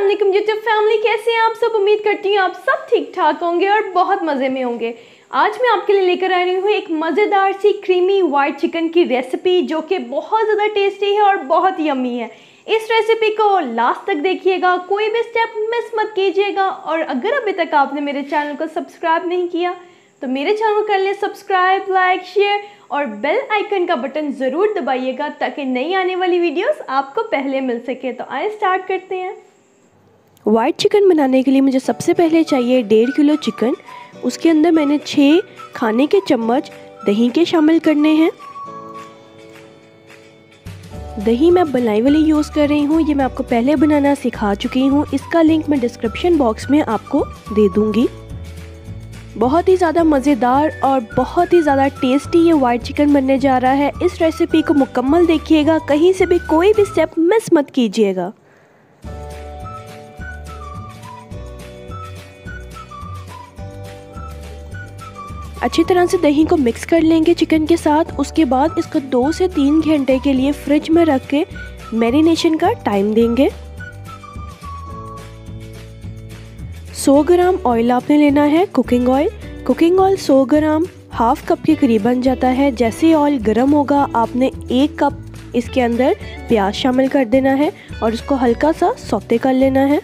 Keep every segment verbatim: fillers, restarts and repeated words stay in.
वालेकुम YouTube family, कैसे हैं आप सब। उम्मीद करती हूँ आप सब ठीक ठाक होंगे और बहुत मज़े में होंगे। आज मैं आपके लिए लेकर आ रही हूँ एक मज़ेदार सी क्रीमी वाइट चिकन की रेसिपी जो कि बहुत ज़्यादा टेस्टी है और बहुत यम्मी है। इस रेसिपी को लास्ट तक देखिएगा, कोई भी स्टेप मिस मत कीजिएगा। और अगर अभी तक आपने मेरे चैनल को सब्सक्राइब नहीं किया तो मेरे चैनल को कर लें सब्सक्राइब, लाइक, शेयर और बेल आइकन का बटन ज़रूर दबाइएगा ताकि नई आने वाली वीडियोस आपको पहले मिल सके। तो आइए स्टार्ट करते हैं। वाइट चिकन बनाने के लिए मुझे सबसे पहले चाहिए डेढ़ किलो चिकन। उसके अंदर मैंने छः खाने के चम्मच दही के शामिल करने हैं। दही मैं मलाई वाली यूज़ कर रही हूँ, ये मैं आपको पहले बनाना सिखा चुकी हूँ। इसका लिंक मैं डिस्क्रिप्शन बॉक्स में आपको दे दूँगी। बहुत ही ज़्यादा मज़ेदार और बहुत ही ज़्यादा टेस्टी ये वाइट चिकन बनने जा रहा है। इस रेसिपी को मुकम्मल देखिएगा, कहीं से भी कोई भी स्टेप मिस मत कीजिएगा। अच्छी तरह से दही को मिक्स कर लेंगे चिकन के साथ। उसके बाद इसको दो से तीन घंटे के लिए फ्रिज में रख के मैरिनेशन का टाइम देंगे। सौ ग्राम ऑयल आपने लेना है, कुकिंग ऑयल। कुकिंग ऑयल सौ ग्राम हाफ कप के करीब बन जाता है। जैसे ही ऑयल गर्म होगा आपने एक कप इसके अंदर प्याज शामिल कर देना है और इसको हल्का सा सौते कर लेना है।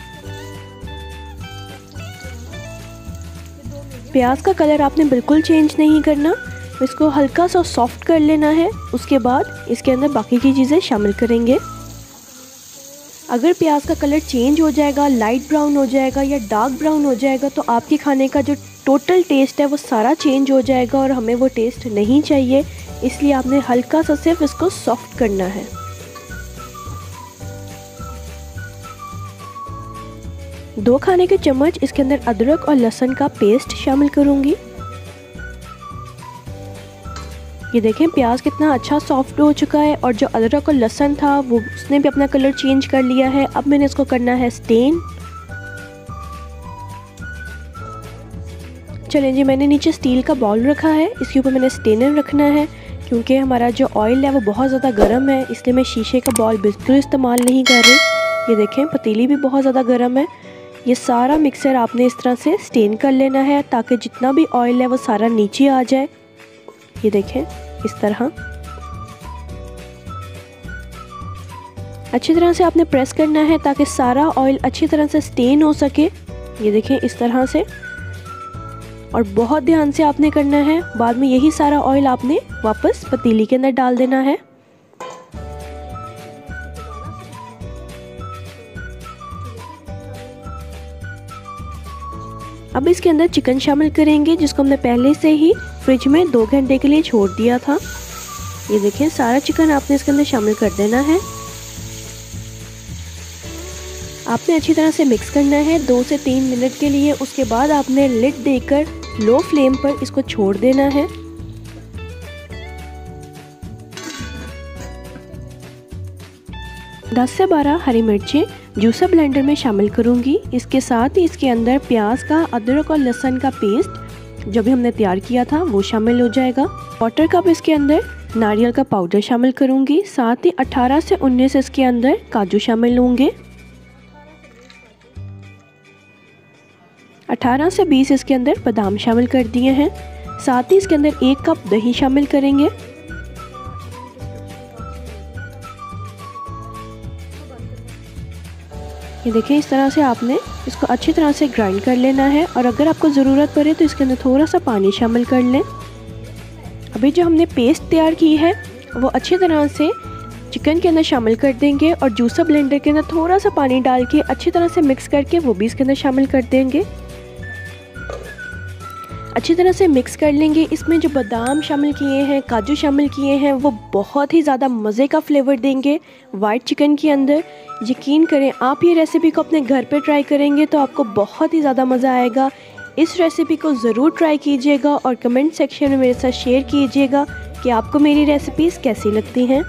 प्याज का कलर आपने बिल्कुल चेंज नहीं करना, इसको हल्का सा सॉफ्ट कर लेना है। उसके बाद इसके अंदर बाकी की चीज़ें शामिल करेंगे। अगर प्याज का कलर चेंज हो जाएगा, लाइट ब्राउन हो जाएगा या डार्क ब्राउन हो जाएगा तो आपके खाने का जो टोटल टेस्ट है वो सारा चेंज हो जाएगा और हमें वो टेस्ट नहीं चाहिए। इसलिए आपने हल्का सा सिर्फ इसको सॉफ्ट करना है। दो खाने के चम्मच इसके अंदर अदरक और लहसुन का पेस्ट शामिल करूंगी। ये देखें प्याज कितना अच्छा सॉफ्ट हो चुका है और जो अदरक और लहसुन था वो उसने भी अपना कलर चेंज कर लिया है। अब मैंने इसको करना है स्टेन। चलें जी, मैंने नीचे स्टील का बाउल रखा है, इसके ऊपर मैंने स्टेनर रखना है क्योंकि हमारा जो ऑयल है वो बहुत ज़्यादा गर्म है, इसलिए मैं शीशे का बाउल बिल्कुल इस्तेमाल नहीं कर रही। ये देखें पतीली भी बहुत ज़्यादा गर्म है। ये सारा मिक्सर आपने इस तरह से स्टेन कर लेना है ताकि जितना भी ऑयल है वो सारा नीचे आ जाए। ये देखें इस तरह अच्छी तरह से आपने प्रेस करना है ताकि सारा ऑयल अच्छी तरह से स्टेन हो सके। ये देखें इस तरह से, और बहुत ध्यान से आपने करना है। बाद में यही सारा ऑयल आपने वापस पतीली के अंदर डाल देना है। अब इसके अंदर चिकन शामिल करेंगे जिसको हमने पहले से ही फ्रिज में दो घंटे के लिए छोड़ दिया था। ये देखें सारा चिकन आपने इसके अंदर शामिल कर देना है। आपने अच्छी तरह से मिक्स करना है दो से तीन मिनट के लिए। उसके बाद आपने लिड देकर लो फ्लेम पर इसको छोड़ देना है। दस से बारह हरी मिर्चें जूसर ब्लेंडर में शामिल करूंगी। इसके साथ ही इसके अंदर प्याज का, अदरक और लहसुन का पेस्ट जो भी हमने तैयार किया था वो शामिल हो जाएगा। क्वार्टर कप इसके अंदर नारियल का पाउडर शामिल करूंगी। साथ ही अठारह से उन्नीस इसके अंदर काजू शामिल होंगे। अठारह से बीस इसके अंदर बादाम शामिल कर दिए हैं। साथ ही इसके अंदर एक कप दही शामिल करेंगे। ये देखिए इस तरह से आपने इसको अच्छी तरह से ग्राइंड कर लेना है और अगर आपको ज़रूरत पड़े तो इसके अंदर थोड़ा सा पानी शामिल कर लें। अभी जो हमने पेस्ट तैयार की है वो अच्छी तरह से चिकन के अंदर शामिल कर देंगे और जूसर ब्लेंडर के अंदर थोड़ा सा पानी डाल के अच्छी तरह से मिक्स करके वो भी इसके अंदर शामिल कर देंगे। अच्छी तरह से मिक्स कर लेंगे। इसमें जो बादाम शामिल किए हैं, काजू शामिल किए हैं वो बहुत ही ज़्यादा मज़े का फ्लेवर देंगे वाइट चिकन के अंदर। यकीन करें आप ये रेसिपी को अपने घर पे ट्राई करेंगे तो आपको बहुत ही ज़्यादा मज़ा आएगा। इस रेसिपी को ज़रूर ट्राई कीजिएगा और कमेंट सेक्शन में मेरे साथ शेयर कीजिएगा कि आपको मेरी रेसिपीज़ कैसी लगती हैं।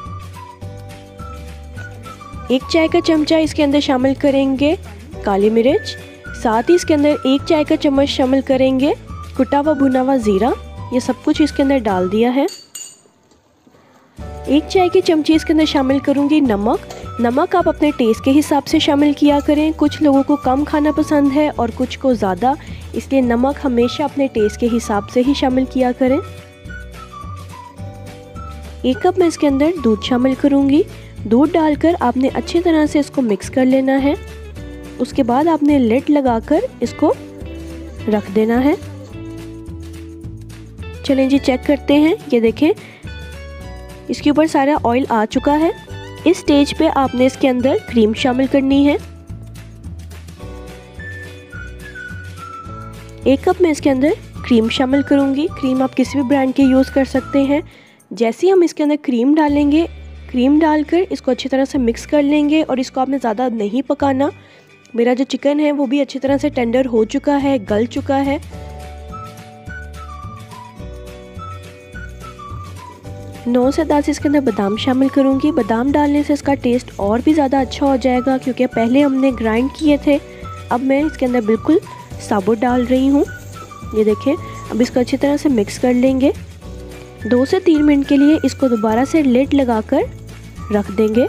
एक चाय का चमचा इसके अंदर शामिल करेंगे काली मिर्च। साथ ही इसके अंदर एक चाय का चम्मच शामिल करेंगे कुटा हुआ भुना हुआ ज़ीरा। ये सब कुछ इसके अंदर डाल दिया है। एक चाय की चमची इसके अंदर शामिल करूंगी नमक। नमक आप अपने टेस्ट के हिसाब से शामिल किया करें। कुछ लोगों को कम खाना पसंद है और कुछ को ज़्यादा, इसलिए नमक हमेशा अपने टेस्ट के हिसाब से ही शामिल किया करें। एक कप मैं इसके अंदर दूध शामिल करूंगी। दूध डालकर आपने अच्छी तरह से इसको मिक्स कर लेना है। उसके बाद आपने लिड लगाकर इसको रख देना है। चलें जी चेक करते हैं। ये देखें इसके ऊपर सारा ऑयल आ चुका है। इस स्टेज पे आपने इसके अंदर क्रीम शामिल करनी है। एक कप मैं इसके अंदर क्रीम शामिल करूंगी। क्रीम आप किसी भी ब्रांड के यूज़ कर सकते हैं। जैसे ही हम इसके अंदर क्रीम डालेंगे, क्रीम डालकर इसको अच्छी तरह से मिक्स कर लेंगे और इसको आपने ज़्यादा नहीं पकाना। मेरा जो चिकन है वो भी अच्छी तरह से टेंडर हो चुका है, गल चुका है। नौ से दस इसके अंदर बादाम शामिल करूंगी। बादाम डालने से इसका टेस्ट और भी ज़्यादा अच्छा हो जाएगा, क्योंकि पहले हमने ग्राइंड किए थे। अब मैं इसके अंदर बिल्कुल साबुत डाल रही हूँ। ये देखें, अब इसको अच्छी तरह से मिक्स कर लेंगे। दो से तीन मिनट के लिए इसको दोबारा से लिड लगाकर रख देंगे।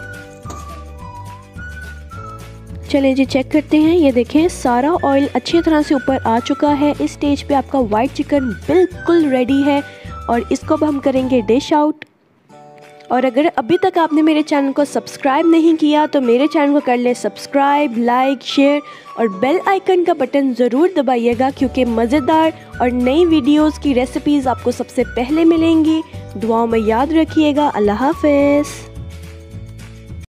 चलें जी चेक करते हैं। ये देखें सारा ऑयल अच्छी तरह से ऊपर आ चुका है। इस स्टेज पे आपका वाइट चिकन बिल्कुल रेडी है और इसको अब हम करेंगे डिश आउट। और अगर अभी तक आपने मेरे चैनल को सब्सक्राइब नहीं किया तो मेरे चैनल को कर ले सब्सक्राइब, लाइक, शेयर और बेल आइकन का बटन ज़रूर दबाइएगा, क्योंकि मज़ेदार और नई वीडियोस की रेसिपीज़ आपको सबसे पहले मिलेंगी। दुआओं में याद रखिएगा। अल्लाह हाफ़िज़।